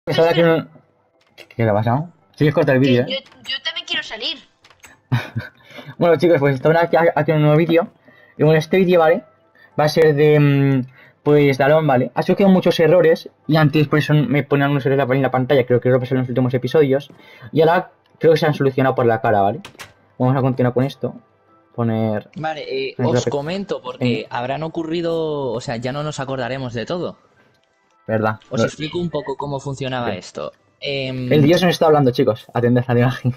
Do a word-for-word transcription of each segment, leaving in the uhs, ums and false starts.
Pensaba que no... ¿Qué le ha pasado? Sigues corta el Que vídeo, yo, ¿eh? yo también quiero salir. Bueno, chicos, pues estamos aquí, aquí en un nuevo vídeo. Y bueno, este vídeo, ¿vale? Va a ser de... mm, Pues de Alon, ¿vale? Ha surgido muchos errores. Y antes, por eso me ponían unos errores en la pantalla. Creo que lo pasó en los últimos episodios. Y ahora creo que se han solucionado por la cara, ¿vale? Vamos a continuar con esto. Poner... Vale, eh, poner os la pe- comento Venga, porque habrán ocurrido, o sea, ya no nos acordaremos de todo. verdad. Os explico un poco cómo funcionaba esto. El Em, dios nos está hablando, chicos. Atended a la imagen.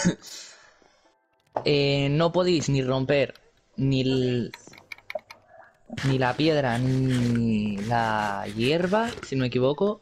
eh, no podéis ni romper ni, el- ni la piedra ni la hierba, si no me equivoco.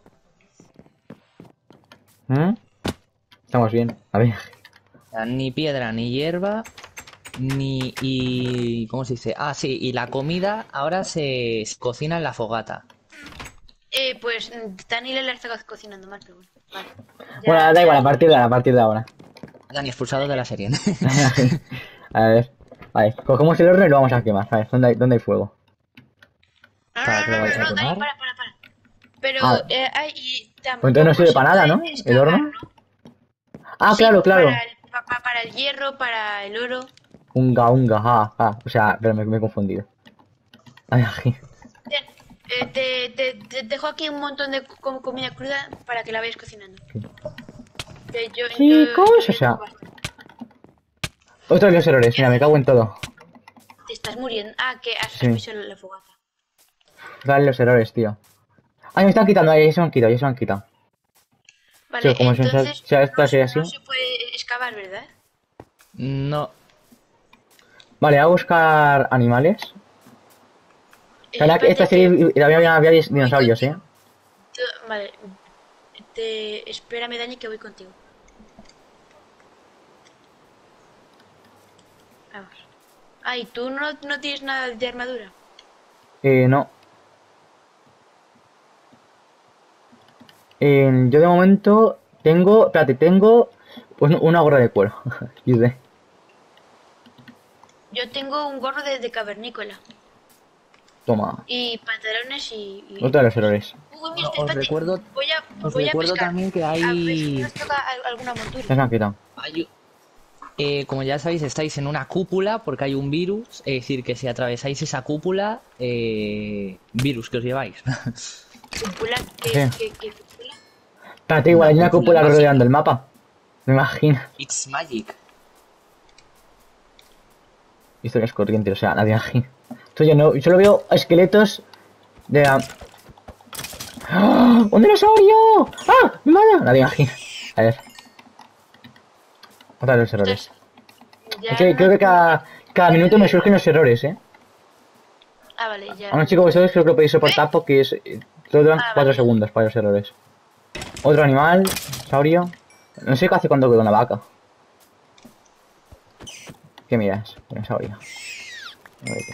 ¿Mm? Estamos bien. A ver. O sea, ni piedra ni hierba ni y ¿cómo se dice? Ah, sí, y la comida ahora se, se cocina en la fogata. Eh, pues Daniel la está co- cocinando mal, pero bueno. Vale. Bueno, Ya, da igual, ya. a partir de, a partir de ahora. Dani expulsado de la serie. A ver, vale, cogemos el horno y lo vamos a quemar. A ver, ¿dónde hay, dónde hay fuego? No, ¿Para no, qué no, lo vais no, a no, Dani, quemar? para, para, para. Pero, Ah, eh, ay, y pues entonces no tampoco sirve se para nada, puede ¿no? ¿El excavar, horno? ¿no? Ah, Sí, claro, claro. para el, pa- pa- para el hierro, para el oro. Unga, unga, ah, ah. O sea, pero me, me he confundido. Ay, ay. Ten, eh, te, te, te dejo aquí un montón de co- comida cruda para que la vayas cocinando. Que yo, yo, Chicos, yo o ya sea, tengo bastante. otro de los errores. Mira, me cago en todo. Te estás muriendo. Ah, que has, has Sí, visto la fogata. dale los errores, tío. Ay, me están quitando, ay, ya se me han quitado, ya se me han quitado. Vale, Tío, como si sea entonces sea no, esta así no así. se puede excavar, ¿verdad? No. Vale, a buscar animales. Eh, Sabía que esta espérate que serie había, había voy dinosaurios, contigo. ¿eh? Tú- Vale, te... espérame, Dani, que voy contigo. Vamos. Ay, ¿tú no, no tienes nada de armadura? Eh, no. Eh, yo de momento tengo, espérate, tengo pues, una gorra de cuero. Y de- Yo tengo un gorro de, de cavernícola. Toma, Y pantalones y... y- otro de los errores. Uy, Bueno, mira, os espérate. recuerdo, Voy a, os voy a recuerdo pescar. también que A ver si hay, nos toca al- alguna Ya montura. se me han quitado. hay- eh, como ya sabéis, estáis en una cúpula porque hay un virus, es decir, que si atravesáis esa cúpula, eh, virus que os lleváis. ¿Cúpula? ¿Qué, Sí. qué, qué cúpula? Espérate, igual Una hay una cúpula cúpula mágica. rodeando el mapa. Me imagino. It's magic. Historias corrientes, o sea, nadie imagina. Esto yo no, yo solo veo esqueletos de la... ¡Ah! ¡Un dinosaurio! ¡Ah! ¡Me mata! Nadie imagina. A ver. Otra de los errores. Entonces, ya Es que no- creo que cada, cada minuto me surgen los errores, ¿eh? Ah, vale, ya. Bueno, chicos, vosotros creo que lo podéis soportar porque es... eh, Todo duran Ah, cuatro vale. segundos para los errores. Otro animal, saurio. No sé qué hace cuando queda una vaca. ¿Qué miras? Dinosaurio. A ver qué.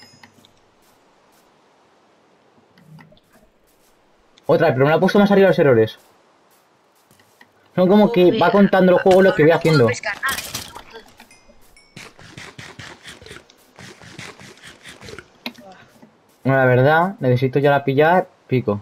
Otra, pero me la ha puesto más arriba los errores. Son como que Joder, va contando el juego lo que voy ahora no puedo haciendo. pescar nada. Bueno, la verdad, necesito ya la pillar pico.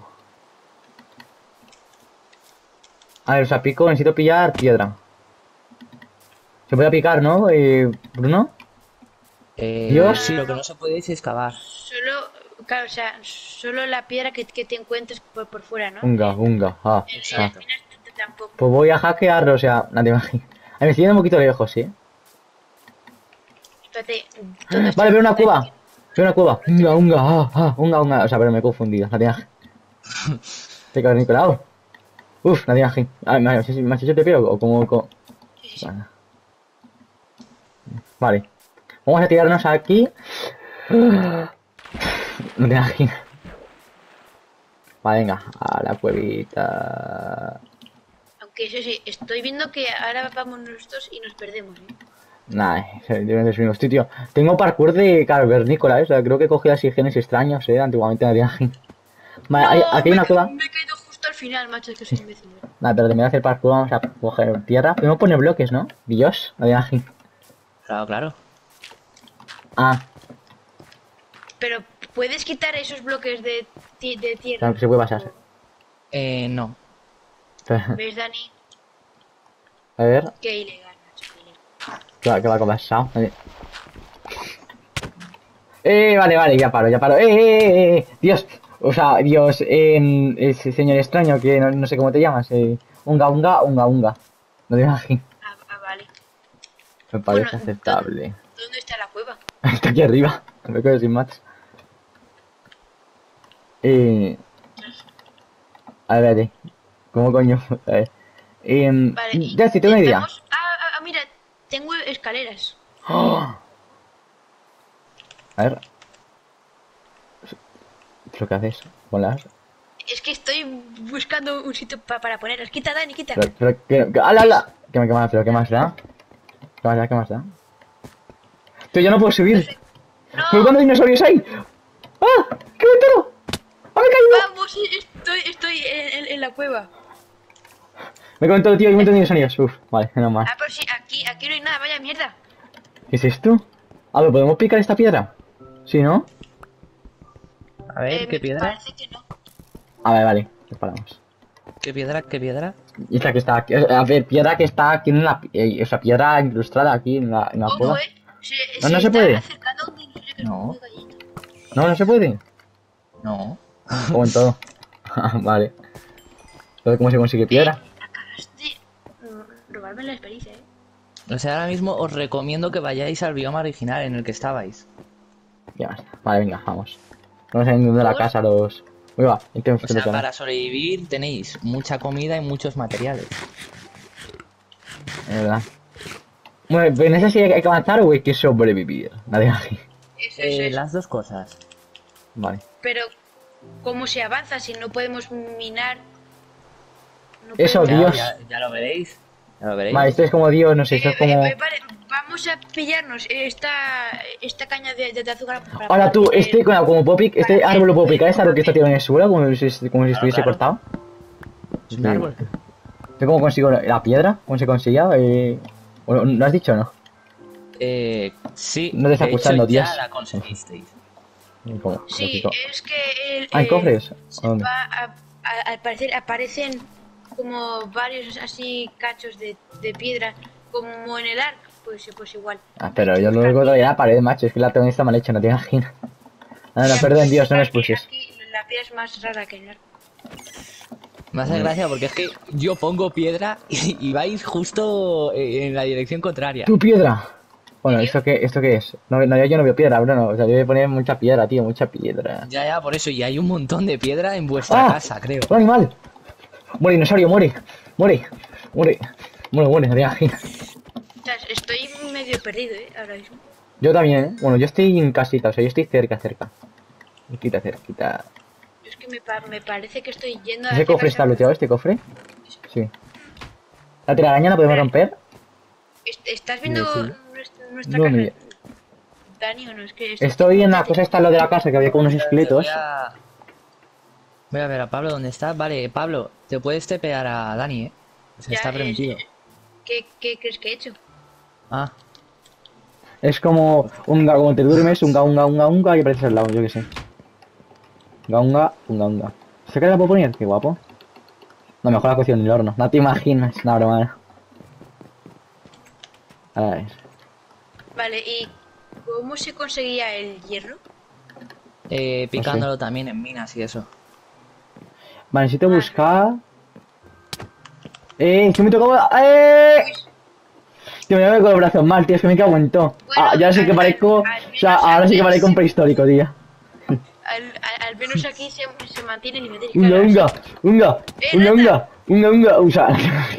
A ver, o sea, pico, necesito pillar piedra. Se puede picar, ¿no, eh, Bruno? Eh, Dios. sí, lo que no se puede es excavar. Solo, claro, o sea, solo la piedra que, que te encuentres por, por fuera, ¿no? Unga, unga, ah, En, en ah. las minas t- t- tampoco. Pues voy a hackearlo, o sea, nadie imagina. A ver, me estoy yendo un poquito lejos, ¿sí? Espérate, ¿dónde Vale, veo una está? cueva. Veo una cueva. Unga, unga, ah, ah, unga, unga. O sea, pero me he confundido, nadie imagina. Te cago en Nicolau. Uf, nadie imagina. Ah, ¿me has me has hecho te pego o como...? como... Sí, sí, sí. Vale. Vale. Vamos a tirarnos aquí. No te imaginas. Vale, venga, a la cuevita. Aunque eso sí, estoy viendo que ahora vamos nosotros y nos perdemos, ¿eh? Nah, deben de subir. Tío, tengo parkour de cavernícola, ¿eh? O sea, creo que he cogido así genes extraños, ¿eh? Antiguamente nadie imagina. Vale, hay- aquí hay me, una cueva. me he caído justo al final, macho, es que soy imbécil. ¿eh? Nada, pero terminar de hacer parkour, vamos a coger tierra. Primero poner bloques, ¿no? Dios, nadie imagina. Claro, claro. Ah, Pero, ¿puedes quitar esos bloques de, ti- de tierra? claro que se puede pasar. Eh, no. ¿Ves, Dani? A ver, Qué ilegal, macho, qué ilegal. ¿qué va, qué va a pasar? A ver. Eh, vale, vale, ya paro, ya paro. Eh, eh, eh, eh. Dios, o sea, Dios, eh, ese señor extraño que no, no sé cómo te llamas. Eh, unga, unga, unga, unga. No te imagino. Ah, ah, vale. Me Bueno, parece ¿dónde, aceptable. ¿dónde está la cueva? Está aquí arriba. Me quedo sin mates. Eh, a ver, espérate. ¿Cómo coño? A ver. Eh, Vale, y ya, sí, tengo una idea. necesitamos... Ah, ah, ah, mira, tengo escaleras. ¡Oh! A ver. ¿Lo que haces? Ponlas. Es que estoy buscando un sitio pa- para ponerlas. Quita, Dani, quita. Pero, pero, que, que- ¡ala, ala! ¿Qué, me- qué más? ¿Pero qué más da? ¿Qué más da? ¿Qué más da? Tío, yo no puedo subir. No, ¿Pero cuántos dinosaurios hay? ¡Ah! ¡Qué ventano! ¡Ah, me he caído! vamos, estoy, estoy en, en- en la cueva. Me he comentado, tío, hay un montón de dinosaurios. Uf, vale, menos mal. Ah, pero sí, aquí, aquí no hay nada, vaya mierda. ¿Qué es esto? A ver, ¿podemos picar esta piedra? ¿Sí, no? A ver, Eh, ¿qué me piedra? Parece que no. A ver, vale, nos paramos. ¿Qué piedra? ¿Qué piedra? Y esta que está aquí, a ver, piedra que está aquí en la, eh, o sea, piedra incrustada aquí en la, en la Ojo, cueva. eh. Se, No, no se está puede. acercando un dinosaurio que es No. muy gallito. No, no se puede. No. Como en todo. Vale. Entonces, ¿cómo se consigue piedra? Acabas de mm, robarme la experiencia, eh. O sea, ahora mismo os recomiendo que vayáis al bioma original en el que estabais. Ya basta. Vale, venga, vamos. Vamos saliendo de la casa los... Uy, va, ¿y qué O qué sea, lo que hará? para sobrevivir tenéis mucha comida y muchos materiales. Es verdad. Bueno, pero en esa sí hay que avanzar o hay que sobrevivir. Nadie aquí. Eso, eso, Eh, eso. las dos cosas. Vale. Pero, ¿cómo se avanza si no podemos minar? No Eso, podemos- Dios. Ya, ya, ya lo veréis. Ya lo veréis. Vale, esto es como Dios, no sé, esto Eh, es como... eh, eh, vale, vamos a pillarnos esta, esta caña de, de, de azúcar. para Ahora tú, poder- este, como como puedo pic- este árbol lo puedo picar, este árbol que está tirado en el suelo, como si, como si estuviese claro. cortado. Es un árbol. ¿Yo cómo consigo la piedra? ¿Cómo se conseguía? Eh... ¿o ¿Lo lo has dicho o no? Eh, sí. No te está de hecho, escuchando, ya Dios. la conseguisteis. ¿Cómo? Sí, Lógico. es que el, Ah, ¿en eh, cofres? se ¿A dónde? va a- a- al parecer aparecen como varios así cachos de, de piedra, como en el arc, pues, pues igual. Ah, pero yo lo único que la pared, macho, es que la tengo esta mal hecha, no te imaginas. Ah, no, Ya, perdón, pues, Dios, no me aquí- expulses. aquí la piedra es más rara que el arco. Me hace gracia porque es que yo pongo piedra y, y vais justo eh, en la dirección contraria. ¡Tu piedra! Bueno, ¿esto qué, ¿esto qué es? No, no, yo no veo piedra, Bruno. O sea, yo voy a poner mucha piedra, tío, mucha piedra. Ya, ya, por eso. Y hay un montón de piedra en vuestra ¡Ah! casa, creo. ¡Un animal! ¡Muere, dinosaurio, muere! ¡Muere! ¡Muere! ¡Muere, muere! No te imaginas. O sea, estoy medio perdido, ¿eh? Ahora mismo. Yo también, ¿eh? Bueno, yo estoy en casita, o sea, yo estoy cerca, cerca. Cerquita, cerquita. Es que me, pa- me parece que estoy yendo a... ¿Ese cofre está looteado, este cofre? Sí. ¿La telaraña la podemos romper? ¿Estás viendo Sí. nuestra, nuestra No, casa? ni- Dani, ¿o no? Es que... Estoy en la cosa esta, lo de la casa, que había como unos esqueletos. Voy a... Voy a ver a Pablo dónde está. Vale, Pablo, te puedes tepear a Dani, ¿eh? O sea, Ya, está eh, permitido. ¿Qué, ¿Qué crees que he hecho? Ah, Es como unga, como te duermes, unga, unga, unga, unga, y apareces al lado, yo qué sé. Unga, unga, unga, unga. ¿Se queda la puedo poner? Qué guapo. No, mejor la cocción en el horno. No te imaginas, no, broma. A ver. Vale, ¿y cómo se conseguía el hierro? eh, picándolo también en minas y eso. Vale, necesito buscar... ¡Eh! ¡Que me tocaba! ¡Eh! Tío, me voy con los brazos mal, tío, es que me cago en todo. Bueno, Ah, ya sí que al- parezco... al- al O sea, menos ahora sí que aquí parezco un prehistórico, tío. Al, al, al menos aquí se, se mantiene el nivel. Unga, unga, unga, Eh, unga, nada. unga, unga, unga, o sea...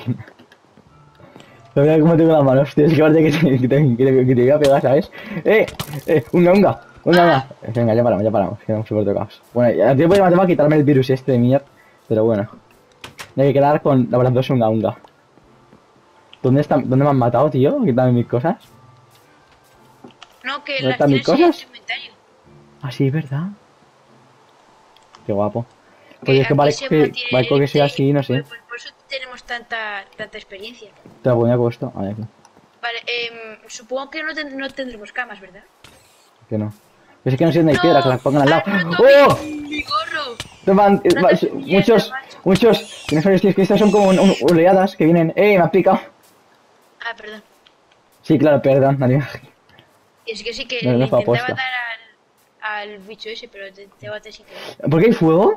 Lo mira cómo tengo las manos, tío, es que parece que te, que te, que te, que te voy a pegar, ¿sabes? ¡Eh! ¡Eh! ¡Unga, unga! ¡Unga, unga! Venga, ya paramos, ya paramos, quedamos súper tocados. Bueno, ya tiempo de matar quitarme el virus este de mierda, pero bueno. Me hay que quedar con las dos unga, unga. ¿Dónde están? ¿Dónde me han matado, tío? Quítame mis cosas. No, que ¿Dónde las están mis tienes en cosas? tu inventario. Ah, sí, ¿verdad? Qué guapo. Pues es que aquí parezco se que, mantiene parezco el que soy así, no sé. Por, por- por eso tenemos tanta, tanta experiencia. Te la ponía puesto. A ver, aquí. Vale, em, supongo que no, ten- no tendremos camas, ¿verdad? Que no. Pero es que no sé dónde hay piedra, que las pongan al lado. ¡Has roto ¡Oh! mi, mi gorro! Toman, eh, No va- te s- entiendo, muchos, macho. muchos, que no sabes si es que estas son como un- un- oleadas que vienen. ¡Eh, me ha picado! Ah, perdón. Sí, claro, perdón, nadie. Y es que sí que No, no le fue intentaba aposta. dar al, al bicho ese, pero te, te bate sin querer. ¿Por qué hay fuego?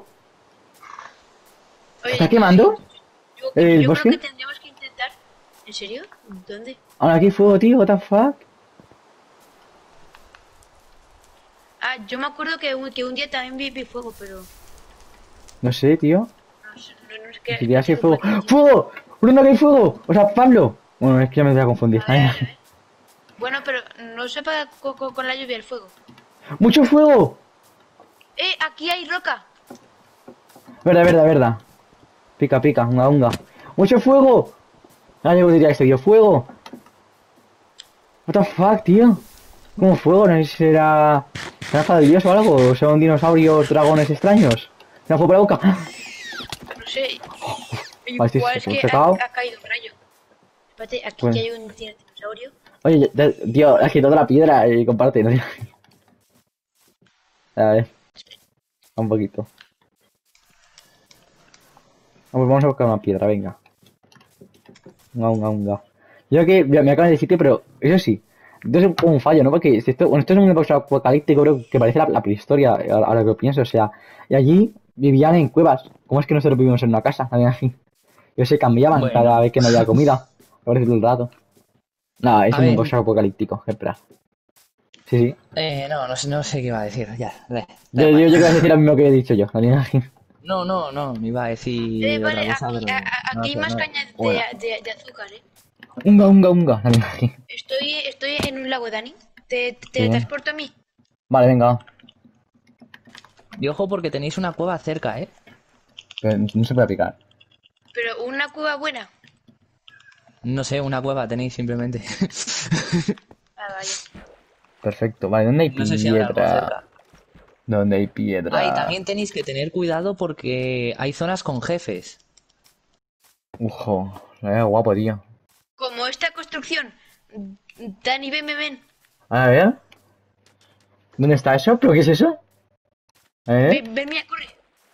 Oye, ¿Está quemando? Yo, ¿El yo bosque? creo que tendríamos que intentar... ¿En serio? ¿Dónde? Ahora aquí hay fuego, tío, what the fuck. Ah, yo me acuerdo que un, que un día también vi, vi fuego, pero... No sé, tío. No, sé, no, no es que... Si ya sí hay que fuego. por aquí. ¡Fuego! ¿Dónde que hay fuego? O sea, Pablo. Bueno, es que ya me voy a confundir. A ver, a ver. Bueno, pero no se apaga co- co- con la lluvia el fuego. ¡Mucho fuego! ¡Eh! Aquí hay roca. Verdad, verdad, verdad. Pica, pica, unga, unga. ¡Mucho fuego! Ah, yo diría esto, yo, fuego. What the fuck, tío. ¿Cómo fuego? ¿No sé si será raza de Dios o algo? ¿O son dinosaurios, dragones extraños? ¿Me da fuego por la boca? No sé. Vale, sí, Igual sí, es se que ha ha, cagado. ha caído un rayo. Espérate, aquí Bueno. que hay un dinosaurio. Oye, ya- tío, has quitado la piedra y comparte, ¿no? A ver. Un poquito. Vamos, vamos a buscar una piedra, venga. Unga, unga, unga. Yo que me me acaban de decir que, pero eso sí, esto es como un fallo, ¿no? Porque si esto, bueno, esto es un mundo apocalíptico, creo que parece la, la prehistoria, a, a lo que pienso, o sea, y allí vivían en cuevas. ¿Cómo es que nosotros vivimos en una casa? También así. Ellos se cambiaban Bueno. cada vez que no había comida. Me parece todo el rato. Nada, es A un ver. mundo apocalíptico, espera. Sí, sí. Eh, no, no sé, no sé qué iba a decir, ya. da- da Yo, yo, igual. yo quiero decir lo mismo que he dicho yo, también así. No, no, no, me iba a decir Eh, otra vale, cosa, aquí, pero a- a- no aquí hay sé, más no- cañas de, bueno. de, de azúcar, eh. Unga, unga, unga. También así. Estoy, estoy en un lago, Dani. ¿Te, te Bien. transporto a mí? Vale, venga. Y ojo porque tenéis una cueva cerca, ¿eh? Pero no se puede picar. Pero una cueva buena. No sé, una cueva tenéis simplemente. Ah, vaya. Perfecto. Vale, ¿dónde hay No sé si habrá algo piedra? cerca. ¿Dónde hay piedra? Ah, y también tenéis que tener cuidado porque hay zonas con jefes. Ujo, eh, guapo, tío. Como esta construcción. Dani, ven, ven, ven. A ver. ¿Dónde está eso? ¿Pero qué es eso? ¿Eh? Ven, ven, mira, corre.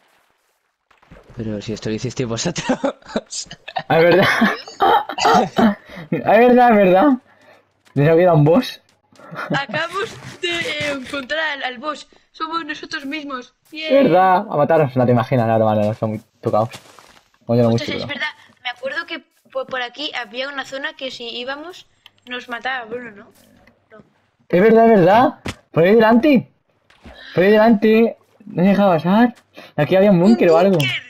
Pero si esto lo hicisteis vosotros. Ah, es verdad. Ah, es verdad, es verdad. Pensaba que era un boss. Acabamos de eh, encontrar al, al boss. Somos nosotros mismos. Es Bien. verdad. A matarnos. No te imaginas, nada, vale, no están muy tocados. Bueno, yo no mucho, Ostras, es pero... verdad. Me acuerdo que por, por aquí había una zona que si íbamos nos mataba Bruno, ¿no? No. Es verdad, es verdad. Por ahí delante. Por ahí delante. No se deja pasar. Aquí había un búnker o algo. búnker!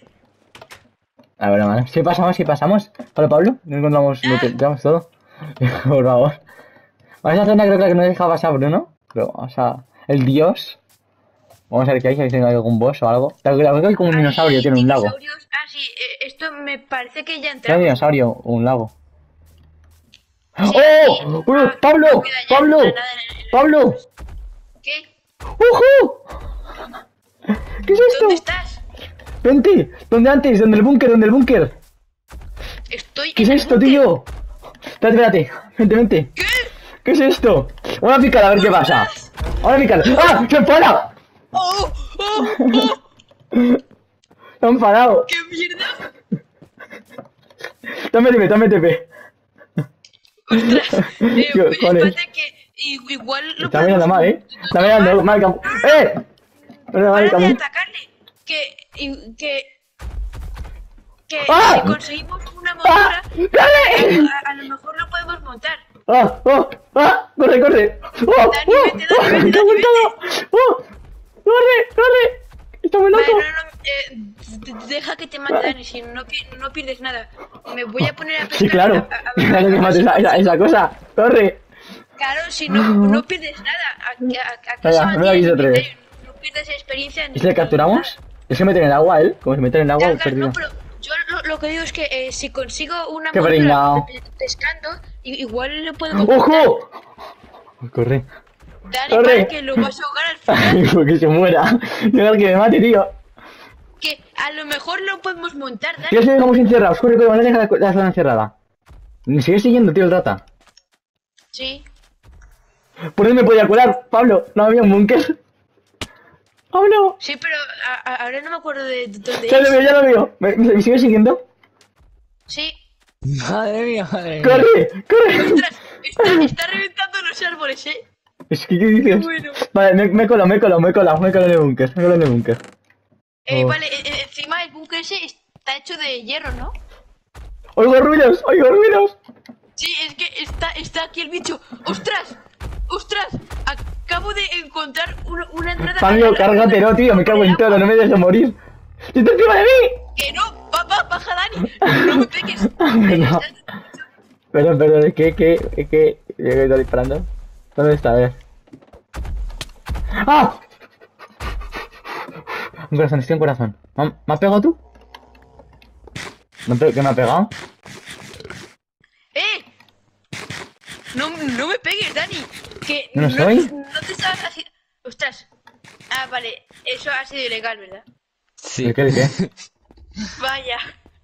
A ver, hermano. Si pasamos, si pasamos. Pablo, Pablo. No encontramos, lo encontramos todo. Por favor. A esa zona creo que la que no deja pasar Bruno. Pero, o sea, el dios. Vamos a ver qué hay, si hay algún boss o algo. La verdad que hay como un dinosaurio, Ay, tiene un lago. dinosaurios. Ah, sí, eh, esto me parece que ya Tiene un entramos. dinosaurio, un lago. Sí, ¡Oh! sí. ¡Oh! Ah, ¡Pablo! no queda ya ¡Pablo! nada en el- ¡Pablo! ¿Qué? ¡Ojo! ¿Qué es esto? ¿Dónde estás? Vente, donde antes, donde el búnker, donde el búnker. Estoy ¿Qué es en el esto, búnker. tío? Espérate, espérate. Vente, vente. ¿Qué? ¿Qué es esto? Ahora picar a ver qué pasa. Ahora picar. ¡Ah! ¡Se enfada! ¡Oh! ¡Oh! ¡Oh! ¡Se ha enfadado! ¡Qué mierda! Dame T P, dame T P. ¡Ostras! Eh, Tío, pues, ¿cuál es? espérate que i- igual lo Está mirando mal, ¿eh? Está mirando mal. cam- ¡Eh! Pero mal, Para de cam- atacarle. Que... y- que... Que ¡Ah! si conseguimos una ¡Ah! montura, ¡Dale! a, a lo mejor lo podemos montar. ¡Ah! ¡Oh! ¡Ah! ¡Corre, corre! ¡Oh! Dani, ¡Oh! vete, Dani, vete, ¡Está Dani, montado! ¡Oh! ¡Corre, corre! ¡Está muy Vale, loco! no, no, eh, d- deja que te mate, Dani, si no, pi- no pierdes nada. Me voy a poner a pescar. Sí, claro. a- a- a- Claro que mates esa, esa, esa cosa. ¡Corre! Claro, si no, no pierdes nada. Aquí, aquí Venga, se no mantiene me avises el otra vez. inventario, no pierdes experiencia ni... ¿Y si le capturamos? ¿Es que mete en el agua él? Como se mete en el agua, Claro, he claro, perdido. no, pero yo lo, lo que digo es que eh, si consigo una Qué montura pringao. pe- pescando, i- igual le puedo montar. ¡Ojo! Corre. Dani, corre. para que lo vas a ahogar al final. Porque se muera. Dejar que me mate, tío. Que a lo mejor lo podemos montar, Dani. Tío, si dejamos encerrados. Corre, corre, vale, deja la, la zona encerrada. Me sigue siguiendo, tío, el rata. Sí. Por ahí me podía colar, Pablo. No había un búnker. ¡Oh, no! Sí, pero a- a- ahora no me acuerdo de de dónde Ya lo es. veo, ya lo veo. ¿Me, me, me sigue siguiendo? Sí. Madre mía, madre mía. ¡Corre! ¡Corre! Ostras, está, está reventando los árboles, ¿eh? Es que, ¿qué dices? Bueno. Vale, me, me he colado, me he colado, me he colado, me he colado en el búnker, me he colado en el búnker. Eh, Oh. vale, e- e- encima el búnker ese está hecho de hierro, ¿no? ¡Oigo ruidos! ¡Oigo ruidos! Sí, es que está, está aquí el bicho. ¡Ostras! ¡Ostras! Acabo de encontrar una, una entrada... Fabio, a la- cárgatelo, tío, me cago en todo, no me dejes morir. ¡Está encima de mí! ¡Que no! ¡Va, va, baja, Dani! ¡No me pegues! No. Perdón, perdón, es que, que, es que, que está disparando. ¿Dónde está? A ver. ¡Ah! Un corazón, estoy en corazón. ¿Me, ¿me has pegado tú? ¿Me, pe- ¿Qué me ha pegado? ¡Eh! No, no me pegues, Dani. Que ¿No lo soy? no te estabas haciendo... Ostras. Ah, vale. Eso ha sido ilegal, ¿verdad? Sí. ¿De qué, de qué? Vaya.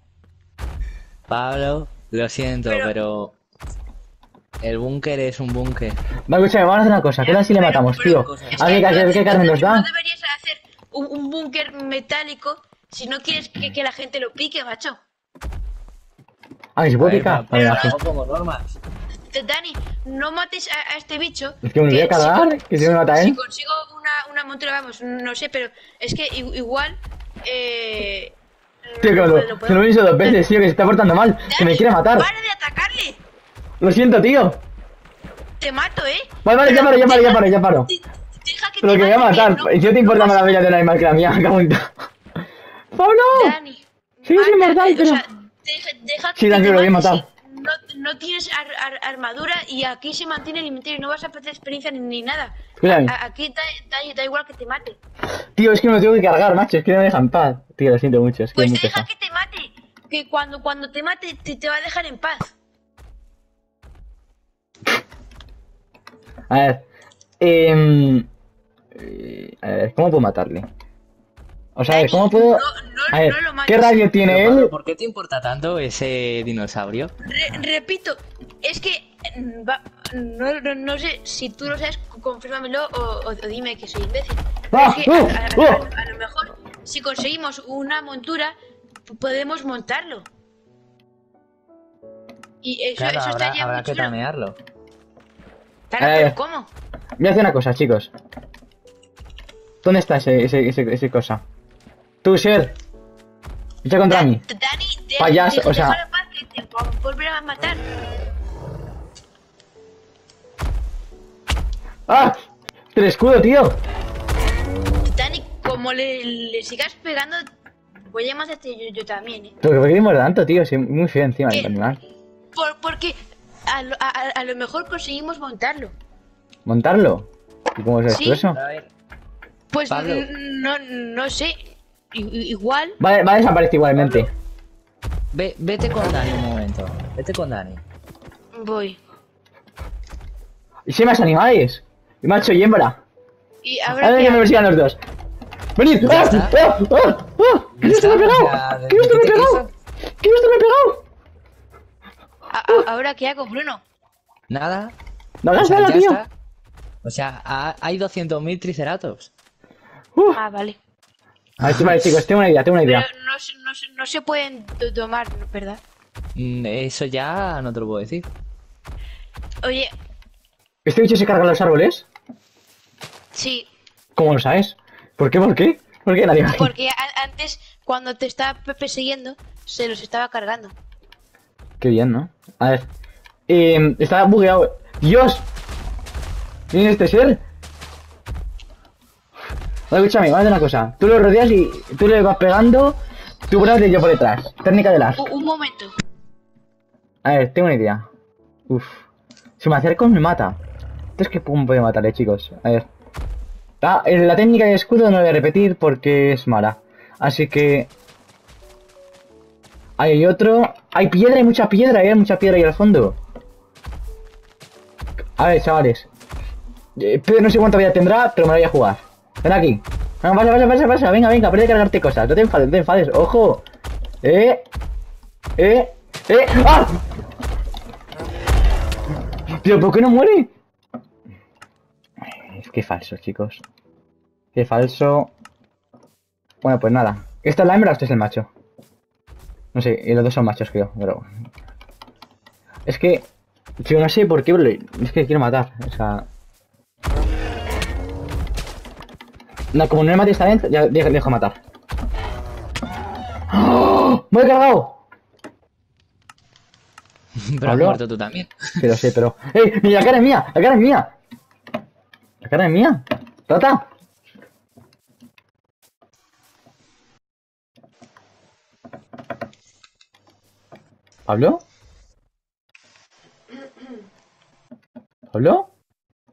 Pablo, lo siento, Pero- pero... El búnker es un búnker. Vale, escúchame, vamos a hacer una cosa. ¿Qué tal si le Pero- matamos, pero- tío? es A ver, que ¿qué, no- qué carne nos No da? deberías hacer un, un búnker metálico si no quieres que, que la gente lo pique, macho. Ah, ¿se puede picar? Vale, Pero va, sí. no como normas. Te- Dani, no mates a, a este bicho. Es que me lo voy a si cargar, con- que si me mata Si él. consigo una, una montura, vamos, no sé, pero es que i- igual... Eh, Tío, que lo- me lo lo, podemos- se lo he visto dos veces, tío, que se está portando mal. Que me Dani, quiere matar. ¡Para de atacarle! Lo siento, tío. Te mato, ¿eh? Vale, vale, ya paro, ya paro, ya paro, ya paro. De- Deja que Pero te que me voy a mate, matar. no- ¿Y si te importa más la vida de un animal que la mía? Cago en todo. ¡Pablo! Dani. Sí, es mata, inmortal, o pero... sea, deja, deja que Sí, te tranquilo, lo voy a mates, matar. si No, no tienes ar- ar- armadura y aquí se mantiene el inventario. No vas a perder experiencia ni, ni nada. Escúchame. A- aquí da, da- da igual que te mate. Tío, es que me lo tengo que cargar, macho. Es que no me dejan en paz. Tío, lo siento mucho. Es que Pues es muy deja pesado. que te mate. Que cuando, cuando te mate te, te va a dejar en paz. A ver. Eh, eh, a ver, ¿cómo puedo matarle? O sea, a ver, ¿cómo puedo...? No, no, A ver, no lo mates. ¿qué radio tiene Pero, Pablo, él? ¿por qué te importa tanto ese dinosaurio? Re- repito, es que mm, va- no, no, no sé si tú lo sabes, confírmamelo o, o- o dime que soy imbécil. Pero ¡Ah! es que a, ¡Oh! a- a- ¡Oh! a lo mejor si conseguimos una montura p- podemos montarlo. Y eso, Claro, eso habrá, estaría habrá muy que chulo. tamearlo. Claro, A pero ver. ¿cómo? Voy a hacer una cosa, chicos. ¿Dónde está ese, ese, ese, ese cosa? Tú, Ser. Lucha contra mí. Dani, de, Payaso, de- o sea- déjalo en paz, que te va a volver a matar. ¡Ah! ¡El escudo, tío! Dani, como le, le sigas pegando, voy a matarte yo, yo también, ¿eh? Pero que me queréis tanto, tío. Sí, muy feo encima del ¿Qué? animal. Por, porque a lo, a, a- a lo mejor conseguimos montarlo. ¿Montarlo? ¿Y cómo es Sí. eso? A ver, Pues Pablo. n- no, no sé. I- i- igual. Vale, va a desaparecer igualmente. ve, vete con Dani un momento. Vete con Dani. Voy. ¿Y si hay más animales? Y macho y hembra. Y A ahora ver qué que me hago? persigan los dos. ¡Venid! Ya ¡Ah! está. ¡Ah! ¡Ah! ¡Ah! ¿Qué Ya esto me ha está, pegado? ya, ¿Qué esto me ha ¿qué te pegado? pasa? ¿Qué esto me ha pegado? A- a- ahora qué hago, Bruno. Nada. No O hagas sea, nada, ya tío. está. O sea, ha- hay doscientos mil triceratops. Uf. Ah, vale. A ver, vale, chicos, tengo una idea, tengo una Pero idea. no, se- no, se- no se pueden to- tomar, ¿verdad? Mm, Eso ya no te lo puedo decir. Oye, ¿Este bicho se carga los árboles? sí. ¿Cómo lo sabes? ¿Por qué? ¿Por qué? ¿Por qué nadie? Porque a- antes, cuando te estaba pe- persiguiendo, se los estaba cargando. Qué bien, ¿no? A ver. Eh, está bugueado. ¡Dios! ¿Viene este ser? Vale, escúchame, vamos a hacer una cosa. Tú lo rodeas y tú le vas pegando. Tú por delante y yo por detrás. Técnica de las. U- un momento. A ver, tengo una idea. Uf. Si me acerco me mata. Entonces que pum puede matarle, chicos. A ver. Ah, eh, la técnica de escudo no la voy a repetir porque es mala. Así que... Ahí hay otro. Hay piedra, hay mucha piedra, hay mucha piedra ahí al fondo. A ver, chavales. Eh, pero no sé cuánta vida tendrá, pero me la voy a jugar. Ven aquí. Venga, pasa, pasa, pasa, pasa. Venga, venga, aprende a cargarte cosas. No te enfades, no te enfades. ¡Ojo! Eh... Eh... Eh... ¡Ah! Tío, ¿por qué no muere? Es que falso, chicos. Qué falso. Bueno, pues nada. ¿Esta es la hembra o este es el macho? No sé, y los dos son machos, creo, pero... Es que... Yo no sé por qué, pero es que quiero matar, o sea... No, como no me mates esta vez, ya dejo, dejo matar. ¡Oh! ¡Me he cargado! Pero has ¿Pablo? muerto tú también. Sí, lo sé, pero... ¡Ey! ¡La cara es mía! ¡La cara es mía! ¡La cara es mía! ¡Trata! ¿Pablo? ¿Pablo?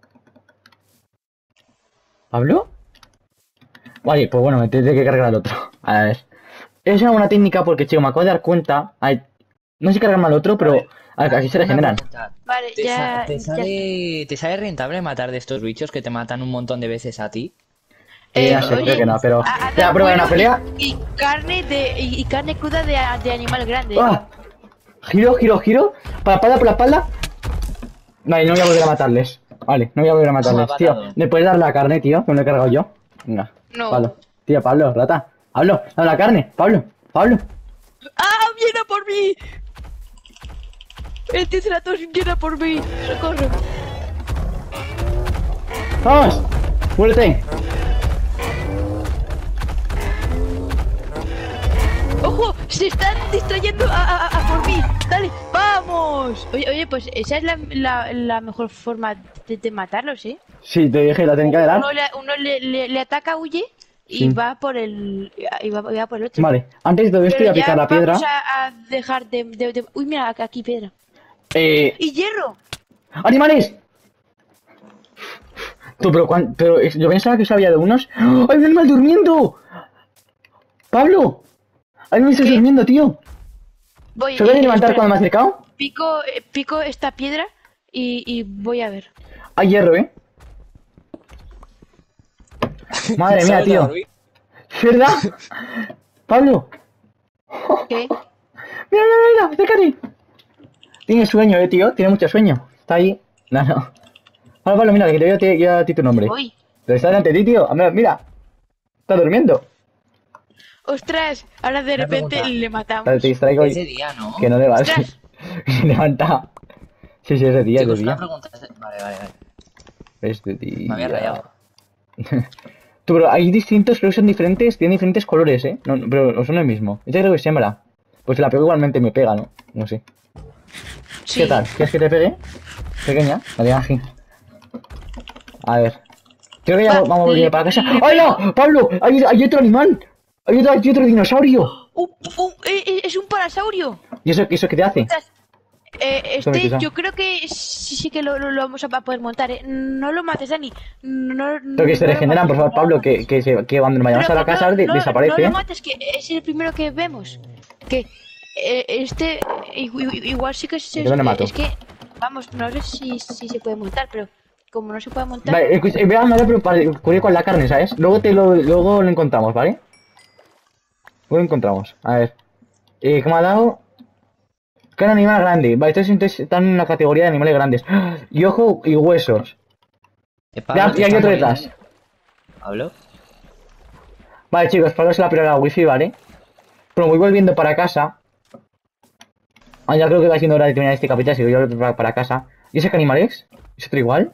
¿Pablo? Vale, pues bueno, me tendré que cargar al otro. A ver. Es una buena técnica porque, chico, me acabo de dar cuenta... Ay, no sé si cargarme al otro, pero... A ver, aquí se Una regeneran. pregunta. Vale, ¿Te, ya, sa- te ya. sale, ¿Te sale rentable matar de estos bichos que te matan un montón de veces a ti? Eh, Eh, no sé, oye, creo que no, pero... a- a- Voy a probar una bueno, pelea. Y, y carne de y, y carne cruda de, de animal grande. ¡Ah! Giro, giro, giro. Para la espalda, por la espalda. Vale, no voy a volver a matarles. Vale, no voy a volver a matarles. ha Tío, matado. ¿me puedes dar la carne, tío? Que me lo he cargado yo. Venga. No. Pablo. Tío, Pablo, rata. Pablo, dame la carne. Pablo, Pablo. ¡Ah, viene a por mí! El Triceratops viene a por mí. ¡Socorro! ¡Vamos! ¡Muérete! ¡Ojo! ¡Se están distrayendo a, a, a por mí! ¡Dale! ¡Vamos! Oye, oye, pues esa es la, la, la mejor forma de, de matarlos, ¿eh? Sí, te dije la técnica de dar. Uno, le, uno le, le, le ataca, huye y Sí. va por el y va, y va por el otro. Vale, antes de todo esto voy Pero a picar ya la piedra. vamos a, a dejar de, de, de- Uy, mira, aquí piedra. Eh... ¡Y hierro! ¡Animales! Tú, pero, cuan- pero es- yo pensaba que sabía de unos. ¡Oh! ¡Hay un animal durmiendo! ¡Pablo! ¡Hay un animal ¿Qué? durmiendo, tío! Voy ¿Se puede eh, levantar espera, cuando me he acercado? pico, eh, pico esta piedra y, y voy a ver. Hay hierro, ¿eh? Madre mía, tío. ¿Es verdad? Pablo. ¿Qué? Mira, mira, mira, acércate. Tiene sueño, eh, tío. Tiene mucho sueño. Está ahí. No, no. Pablo, Pablo, mira, que te voy a, te- yo a ti tu nombre. Voy. Pero está delante de ti, tío. Mira, mira. Está durmiendo. Ostras, ahora de Una repente pregunta. le matamos. Vale, te distraigo Ese y... día, ¿no? Que no le vas. Ostras. Se levanta. Sí, sí, ese día, Chicos, ese una día. pregunta. Vale, vale, vale. Este día. Me había rayado. Tú, pero hay distintos, creo que son diferentes, tienen diferentes colores, ¿eh? No, no, pero no son el mismo. Este creo que es hembra. Pues si la pego igualmente me pega, ¿no? No sé. Sí. ¿Qué tal? ¿Quieres que te pegue? Pequeña. Vale, aquí. A ver. Creo que ya Va, vamos a volver le- para casa. le ¡Ay, no! ¡Pablo! ¡Hay, hay otro animal! ¡Hay otro, hay otro dinosaurio! Uh, uh, eh, eh, es un parasaurio. ¿Y eso, eso qué te hace? Ostras, eh, Esto me este pisa. yo creo que sí, sí que lo, lo, lo vamos a poder montar, ¿eh? No lo mates, Dani. No, no, Pero que se no lo regeneran, por mates. favor, Pablo, que, que, se, que cuando nos vayamos Pero a la que casa no, de- no, desaparece. No ¿eh? lo mates, que es el primero que vemos. Que eh, este igu- igu- igual sí que se, Yo no lo mato. es que vamos, no sé si, si se puede montar, pero como no se puede montar, Vale, escucha, eh, voy a mandar pero para cubrir con la carne, ¿sabes? Luego te lo, luego lo encontramos, ¿vale? Luego lo encontramos. A ver. Eh, ¿qué me ha dado? Carne animal grande. Vale, estos entonces están en una categoría de animales grandes. ¡Ah! Y ojo y huesos. Eh, Pablo, Ya, te y hay está otro muriendo. detrás. ¿Pablo? Vale, chicos, Pablo se la piró la wifi, ¿vale? Pero voy volviendo para casa. Ah, ya creo que va siendo hora de terminar este capítulo, así que yo voy para, para casa. ¿Y ese qué animal es? ¿Es otro igual?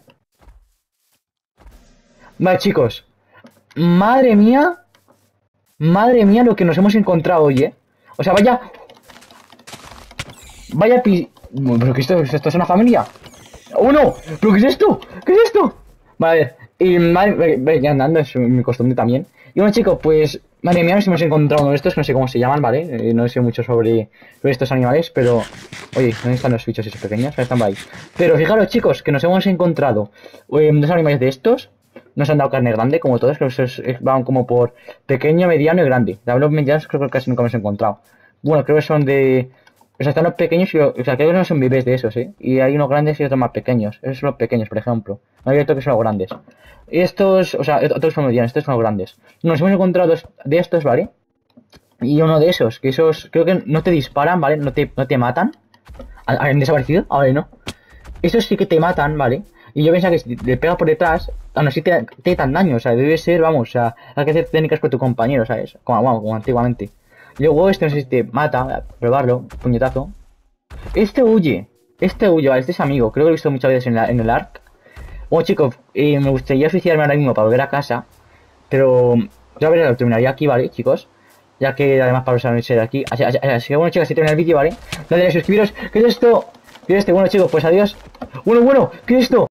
Vale, chicos. Madre mía. Madre mía lo que nos hemos encontrado hoy, ¿eh? O sea, vaya... Vaya pi... ¿Pero qué es esto? ¿Esto es una familia? ¡Oh, no! ¿Pero qué es esto? ¿Qué es esto? Vale, a ver. Y madre... ve- Ya andando, es mi costumbre también. Y bueno, chicos, pues... Madre mía, nos hemos encontrado uno de estos, no sé cómo se llaman, ¿vale? Eh, no sé mucho sobre, sobre estos animales, pero... Oye, ¿dónde están los bichos esos pequeños? Ahí están por ahí. Pero fijaros, chicos, que nos hemos encontrado eh, dos animales de estos. Nos han dado carne grande, como todos, que esos, eh, van como por pequeño, mediano y grande. De los medianos creo que casi nunca hemos encontrado. Bueno, creo que son de... O sea, están los pequeños y los... O sea, creo que no son bebés de esos, ¿eh? Y hay unos grandes y otros más pequeños. Esos son los pequeños, por ejemplo. No hay otros que son los grandes. Y estos... O sea, otros son medianos, estos son los grandes. Nos hemos encontrado dos de estos, ¿vale? Y uno de esos, que esos... Creo que no te disparan, ¿vale? No te, no te matan. ¿Han desaparecido? Ahora no. Estos sí que te matan, ¿vale? Y yo pensaba que si le pega por detrás, aún así te, te tan daño, o sea, debe ser, vamos, o sea, hay que hacer técnicas con tu compañero, ¿sabes? Como, vamos, como antiguamente. Luego este no sé si te mata, voy a probarlo, puñetazo. Este huye, este huye, vale, este es amigo, creo que lo he visto muchas veces en, la, en el Ark. Bueno chicos, eh, me gustaría suicidarme ahora mismo para volver a casa, pero yo a ver, lo terminaría aquí, ¿vale, chicos? Ya que además para usar de aquí. Así, así, así que bueno chicos, si termina el vídeo, ¿vale? No olviden suscribiros. ¿Qué es esto? ¿Qué es este? Bueno chicos, pues adiós. Bueno, bueno, ¿qué es esto?